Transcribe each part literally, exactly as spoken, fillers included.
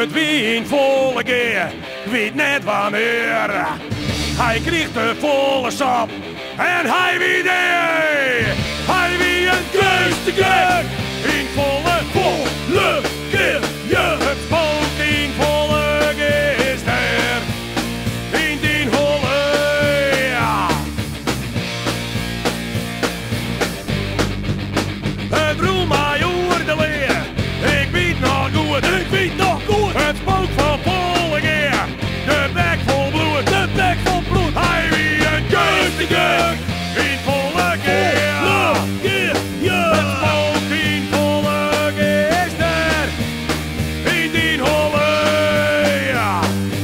Het wie een volle keer, weet net wanneer. Hij kreeg de volle sap en hij wie deed. Hij wie een keus te keer, een volle, volle keer. Ja, het spook een volle keer is er. In die holle, ja. Het roem mij oor de leer, ik weet nog goed, ik weet nog goed. Het spook van volle keer, de bek vol bloed, de bek vol bloed. Hij wie een keus te keer, een volle keer. Het spook een volle keer is er. In die holle, ja.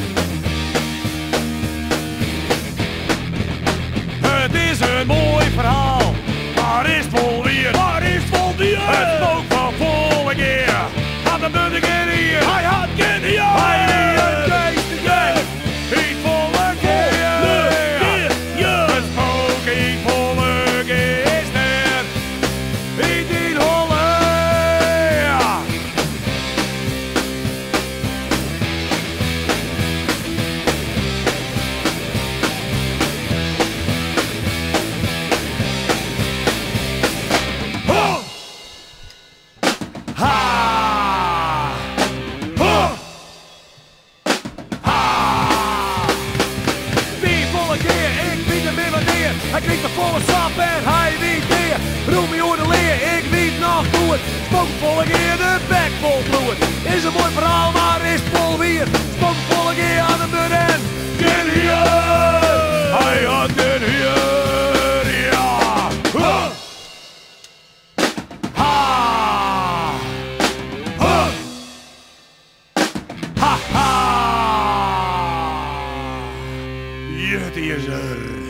Het is een mooi verhaal, maar is het vol weer? Waar is het vol weer? Het spook van volle keer, had hem de keer hier. Hij had geen hier. Hij wie een keus te keer, een volle keer. Het spook een volle keer is er. In die holle, ja. Ho! Ha! Ho! Ha! Wie volle keer, ik weet hem weer wanneer. Hij kreeg de volle sap en hij weet weer. Roem je hoor de leer, ik weet nog goed. Spook volle keer, de bek vol bloed. Is een mooi verhaal, maar is het vol weer. Spook volle keer aan de deur en geen hier. Hij had geen hier, ja. Ha! Ha! Ha! Ha! Ha! Het is er.